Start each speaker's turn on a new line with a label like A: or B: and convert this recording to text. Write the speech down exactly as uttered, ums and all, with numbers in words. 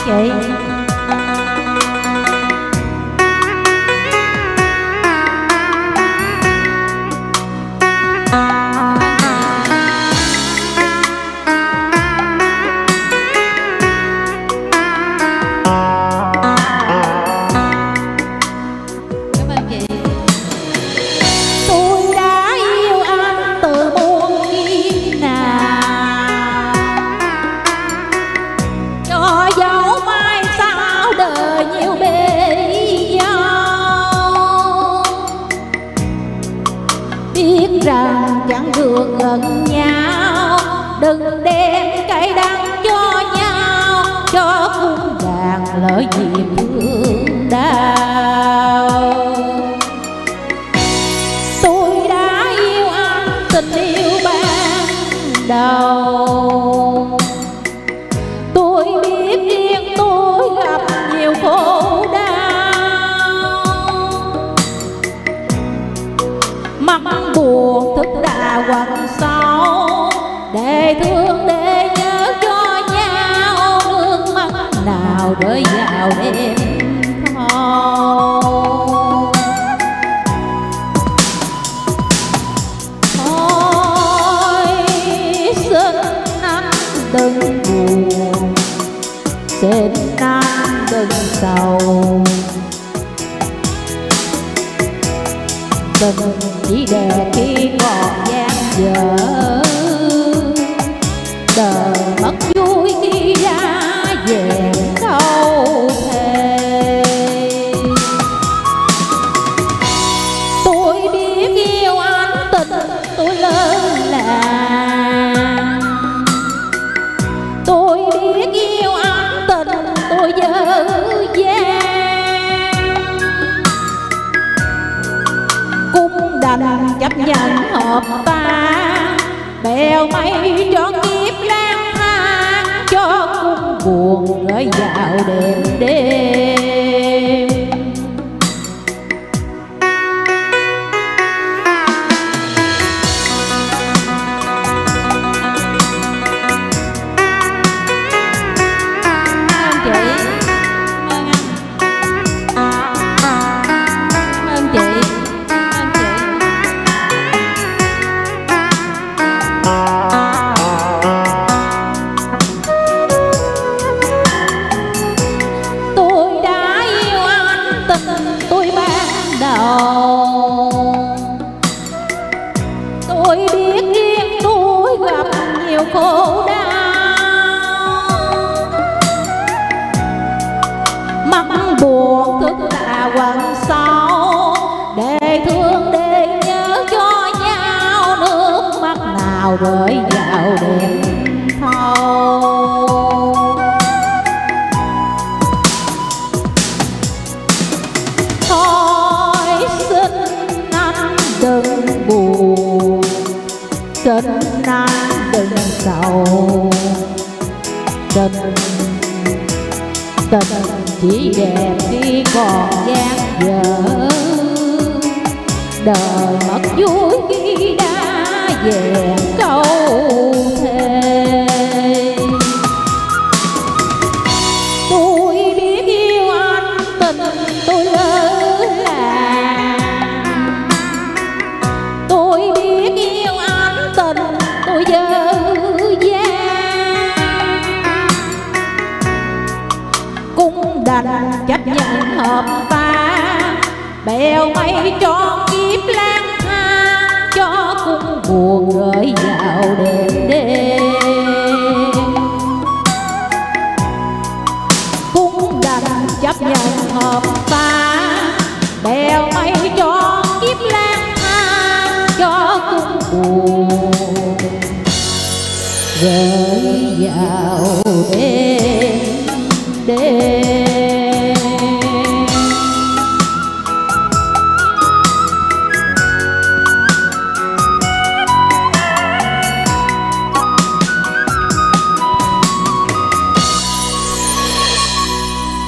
A: chị. Biết rằng chẳng được gần nhau, đừng đem cay đắng cho nhau, cho cung đàn lỡ dịp thương đau. Tôi đã yêu anh tình yêu ban đầu, tôi biết riêng tôi gặp nhiều khổ đau. Mắt buồn thức đã quằn sâu, để thương để nhớ cho nhau, nước mắt nào rơi vào đêm thâu. Thôi xin anh đừng buồn, xin anh đừng sầu, tình chỉ đẹp khi còn dang dở, đời mất vui khi ra về câu thề. Tôi biết yêu anh tình tôi lớn làng, tôi biết yêu anh tình tôi dở dang, cũng đành chấp nhận hợp tan, bèo mây cho kiếp lang thang, cho cung buồn gửi vào đêm đêm. Tôi biết riêng tôi gặp nhiều khổ đau, mắt buồn thức là quằn sâu, để thương để nhớ cho nhau, nước mắt nào rơi vào đêm thâu. Thôi xin anh đừng buồn, xin anh đừng sầu, tình tình chỉ đẹp khi còn dang dở, đời mất vui khi đã về câu thề. Tôi biết yêu anh tình tôi lỡ làng, tôi biết yêu anh tình tôi dở dang, cũng đành chấp nhận hợp tan, bèo mây cho kiếp lang thang, cho cung buồn gửi vào đêm đêm. Cũng đành chấp nhận hợp tan, bèo mây cho kiếp lang thang, cho cung buồn gửi vào đêm.